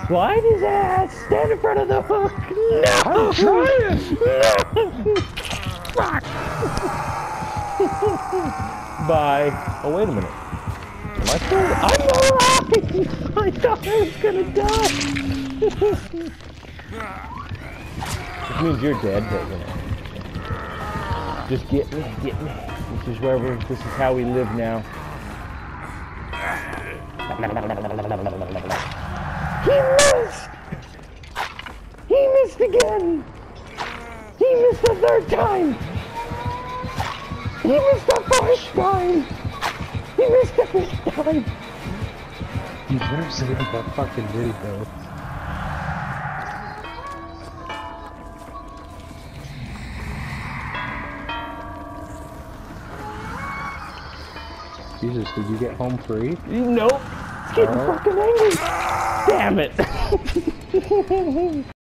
Slide his ass! Stand in front of the hook! No! I'm trying! No! Fuck! Bye. Oh, wait a minute. Am I still? I'm alive! I thought I was gonna die! Which means you're dead, but you know. Just get me, get me. This is how we live now. He missed! He missed again! He missed the third time! He missed the first time! He missed the fifth time! You better say that fucking video. Jesus, did you get home free? Nope. It's getting fucking angry. Damn it.